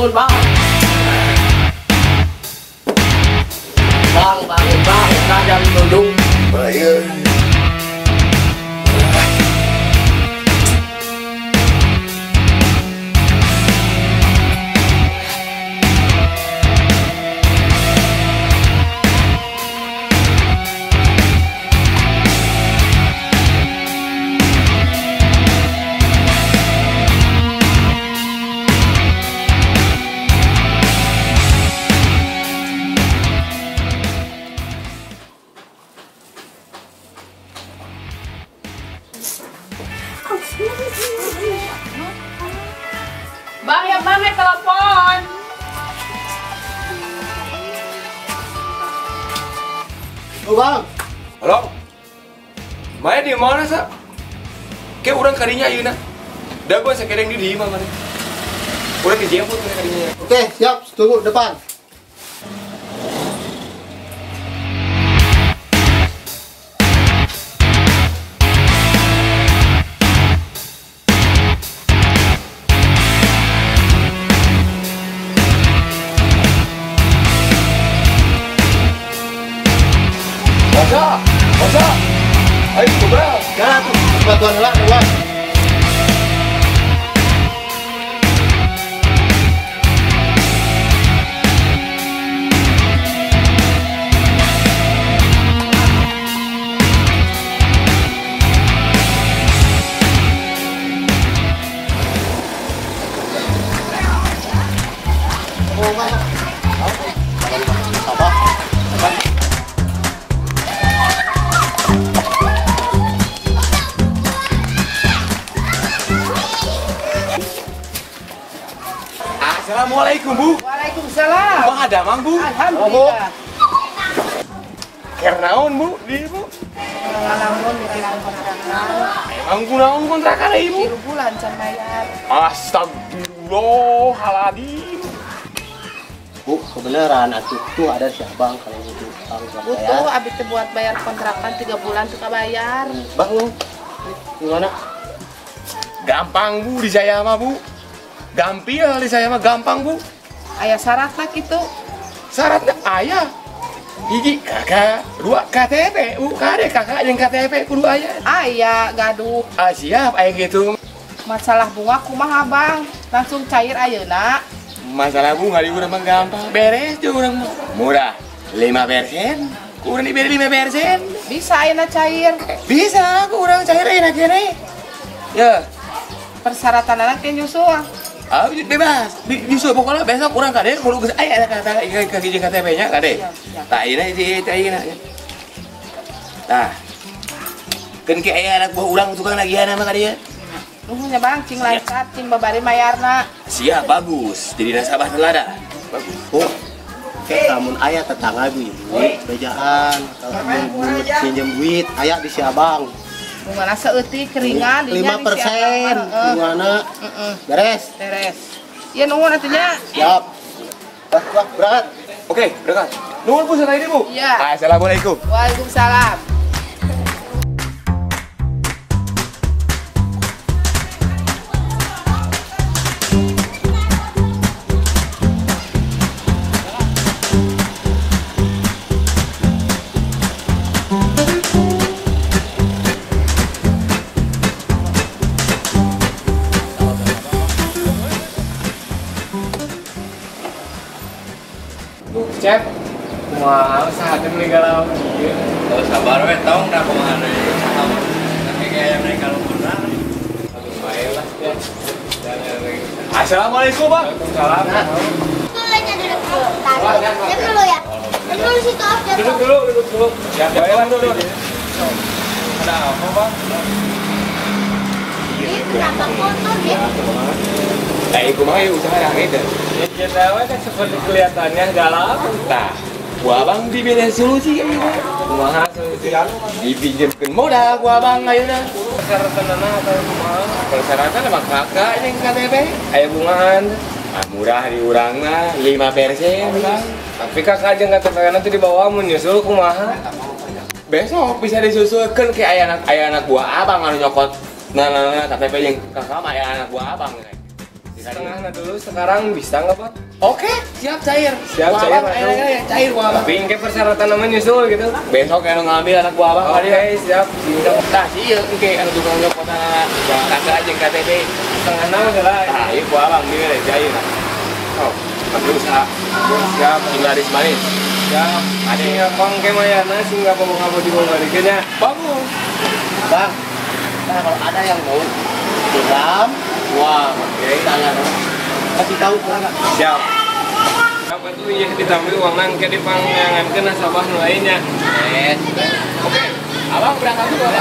bangun bang. Bang, bangun bang, udah jam 7. Baik. Bang, yang mana telepon? Oh bang, Halo. Maya di mana sa? Kayak orang kadinya ayeuna. Da gua sakedeng di imah mana. Urang dijemput we kadinya. oke siap, tunggu depan. Masa? Masa? Ayo coba. Jangan tuh, bantuan lah, luas. Oh, mana? Apa? Assalamualaikum Bu. Waalaikumsalam. Bang ada mang Bu. Alhamdulillah. Kernaon Bu di Bu. Ngalamun bikin kontrakan. Emang kunaon kontrakan Ibu? 3 bulan can bayar. Astagfirullahaladzim. Bu, kebenaran atuh tuh ada si abang kalau gitu bang buat Butuh bayar. abis itu buat bayar kontrakan 3 bulan tuh bayar. Bang, gimana? Gampang Bu di saya mah Bu. Gampil di saya mah gampang Bu. Aya syaratna gitu. Syaratnya ayah. Hiji kakak, 2 KTP, kade kakak yang KTP kudu aya. Aya gaduh. Ah siap, aya gitu. Masalah bunga kumaha bang? Langsung cair ayeuna. Masalah bunga di urang mah gampang. Beres tuh urang mah. Murah. 5%. Kurang diberi 5%. Bisa ayeuna cair. Bisa, kurang cair enak kene. Ya, Persyaratan anak yang nyusul. bebas. Justru pokoknya besok kurang kade kudu geus aya kata kaki KTP-nya kade. Tah ieu si ayeuna. Tah. Keun ke aya anak buah urang tukang nagihan mah kade. Nuhunnya bang, cing lancar, cing babari mayarna. Siap, bagus. Jadi nasabah teladan. Bagus. Bu, kayak namun ayah tetangga gue ibu, bejaan, kalau mau pinjam duit, ayah di si abang. Bunga seutik keringan, 5%, gimana? Beres? Beres. Iya nuhun atunya. Siap. Wah, berangkat. Oke, berangkat. Nuhun Bu sana ini Bu. Iya. Assalamualaikum. Waalaikumsalam. Cep, wah, saat ini galau. Oh, sabar we tong dah kumaha deui sahabat. Tapi kayak mereka lu benar. Baiklah, ya. Assalamualaikum, Bang. Waalaikumsalam. Dulunya duduk dulu. Duduk dulu ya. Duduk dulu situ aja. Duduk dulu. Ya, baiklah duduk. Ada apa, Bang? Ini kenapa kotor ya? Iku mah usaha yang itu. Kita we kan seperti kelihatannya galau. Nah, gua Bang dibeli solusi ieu. Kumaha solusi? Dipinjemkeun modal gua Bang ayeuna. Persyaratanna atau kumaha? Persyaratan emang kakak ini KTP. Aya bungaan. Ah, murah di urang mah 5%, Bang. Tapi kakak aja nggak terkena nanti di bawah mun nyusul kumaha? Besok bisa disusulkan ke ayah anak buah abang anu nyokot. Nah, KTP yang kakak mah ayah anak buah abang. Setengahnya dulu, sekarang bisa nggak Pak? Oke, siap cair. Siap, Gua cair, abang, langsung. cair gua abang. Tapi ini persyaratan namanya nyusul gitu. Besok yang ngambil anak gua abang Oke, siap. Tah sih ya, oke anu tukang nyopot anak kakak aja KTP. Setengah enam lah. Nah, ini gua abang dia deh cair. Oh, tapi usaha. Siap. Laris manis. Siap. Ada Singa pang kemayana singa pabong-pabong di bawah balikannya. bagus. Bang, nah kalau ada yang mau dendam, Wah, oke. tangan kasih tahu kurang nggak? Siap. Apa tuh ya ditambil uang nangke di pangyangan ke nasabah nu lainnya. Yes. Oke. Abang berangkat dulu, Abang.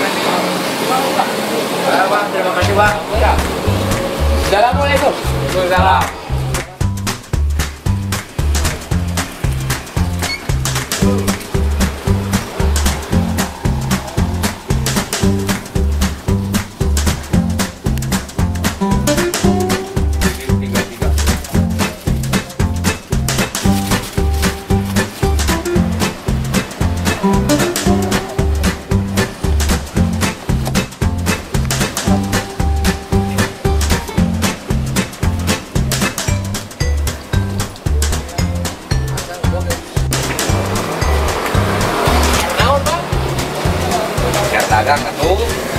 Bang, terima kasih Bang. Ya. Assalamualaikum. Waalaikumsalam. Naon, Bang? Biar dagang atuh.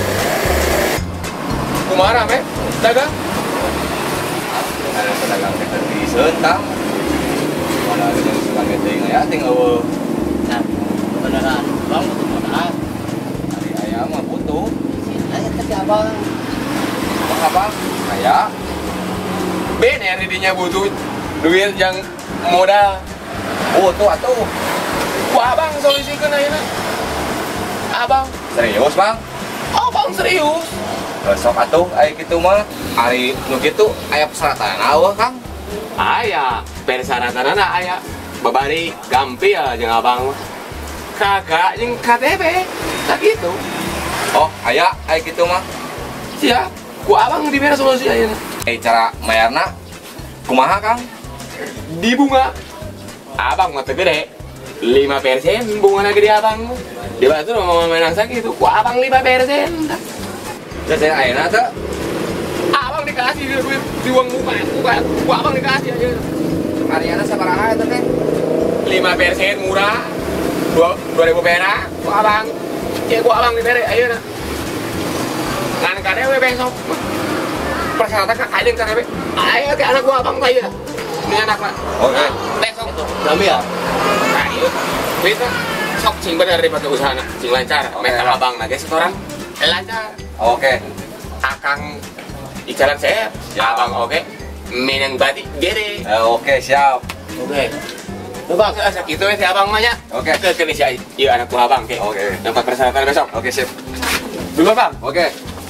Kumaha me? Dagang? Ada pedagang teh di Sentang. Mana ada yang suka ngeteng ya tinggal eueuh. Nah, beneran, bang butuh modal. Hari ayam mah butuh. Ayo kasih abang. Apa? Kayak Bener didinya butuh duit yang modal. butuh atuh. Wah, Abang solusikeun ayeuna. Abang, Serius Bang? Abang serius. Sok atuh aya kitu mah. Ari nu kitu aya persyaratan eueuh Kang. Aya persyaratanana aya babari gampil jeung Abang mah. Kakak jeung KTP. Tak gitu. Oh, aya kitu mah. Siap. Ku Abang dibere solusi ayeuna. Cara mayarna kumaha Kang? Di bunga. Abang mah teu gede. 5% bunga gede Abang. Di batu mau menang sakitu. Ku Abang 5%. Terus ayeuna teh Abang dikasih duit di uang muka. Ku Abang dikasih aja. ariana sabaraha eta teh? 5% murah. 2.000 perak. Ku Abang. Cek ku Abang dibere ayeuna. Ngan KDW besok. Persyaratan kakak aja KDW. Ayo ke anak gua Abang ayeuna. Ini anak lah. Oke. Besok. Kami ya? Nah, iya. Kita sok cing bener daripada usahana. Cing lancar. Mereka Abang lagi setoran. Lancar. Oke. Akang di jalan saya. Abang oke. Minang batik gede. Oke, siap. Oke. Tuh bang, Asa gitu ya si Abang mah nya. Oke. Ke si iya anak gua Abang ke. Oke. Dapat persyaratan besok. Oke, sip. Dulu Bang. Oke.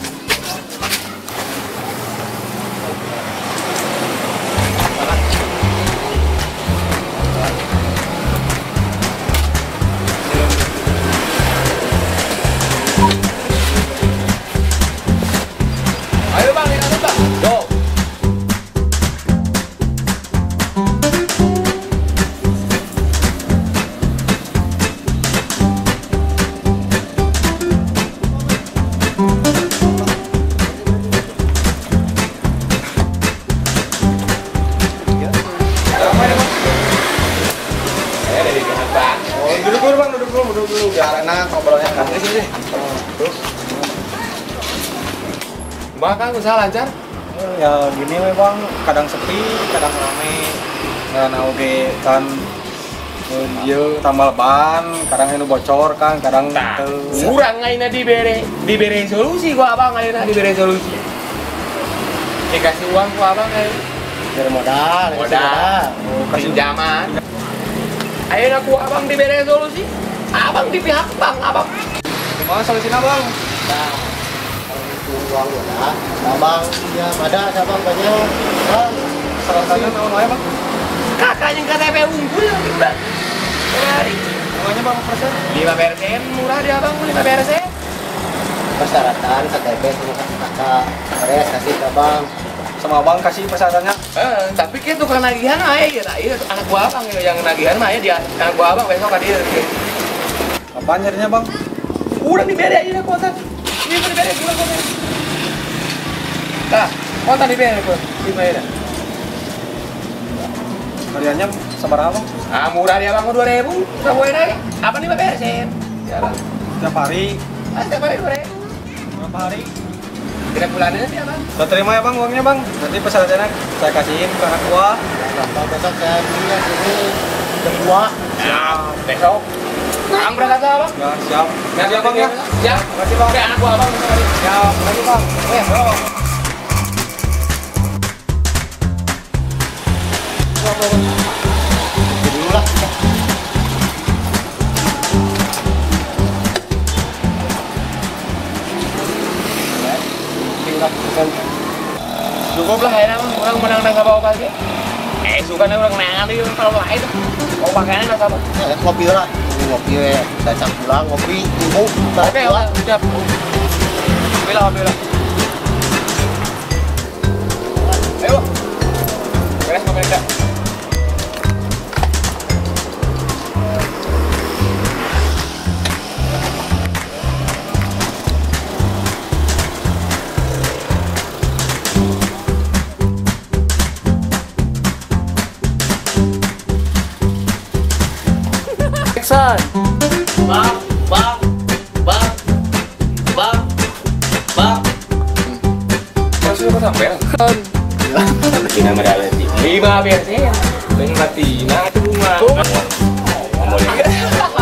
Ayo Bang, kita Bang. Go. Saya dari pihak Bang. Duduk dulu Bang, duduk dulu biar enak ngobrolnya kan. Sini. Bang kan usaha lancar. Ya gini we bang, kadang sepi, kadang rame. Karena oke kan dia tambal ban, kadang itu bocor kan, kadang Nah, teu. kurang ayeuna dibere solusi gua Abang ayeuna dibere solusi. Dikasih uang ku Abang ayeuna. dari modal. Modal, pinjaman. Ayeuna ku Abang dibere solusi. Abang di pihak Bang, Abang. Gimana solusinya bang? Nah, kalau itu uang modal, abang ya ada abang banyak. Bang, Syaratnya tahun lain bang? Kakak yang KTP unggul udah. Dari Bunganya bang persen? 5% murah dia Abang 5%. persyaratan KTP sama kakak. Beres kasih ke abang. Sama bang kasih persyaratannya. Tapi kan tukang nagihan aja ya, iya anak gua Abang yang nagihan mah ya dia anak gua Abang besok kan dia. Apaan nyarinya bang? Udah dibere aja kuota. Ini udah dibere bulan kuota. Nah, Oh tadi beres kok, di mana? Hariannya seberapa bang? Ah murah dia bang, 2.000. Kamu enak? Apa nih beresin? Jalan. Tiap hari. Ah setiap hari 2.000. Berapa hari? Kira bulannya nanti apa? Saya terima ya bang uangnya bang. Nanti pesanannya saya kasihin ke anak gua. Sampai besok saya beli ini kedua. Ya, besok. Ang berangkat apa bang? Ya siap. Siap bang ya. Siap. Makasih bang. Oke, anak gua abang. Siap. Makasih bang. Yo. Dulu lah. Cukup lah ya bang, orang menang nggak bawa kaki. Suka nih orang nangan nih kalau lain. Mau pakaiannya nggak sama. Ya, ngopi lah. Ngopi ya. Saya cak pulang ngopi. Ibu. Oke, siap. Bila. Ayo. Beres ngopi enggak? Jackson. Bang. Masih udah sampai lah. Tina medalati. 5 biar sih. 5 tina itu bunga.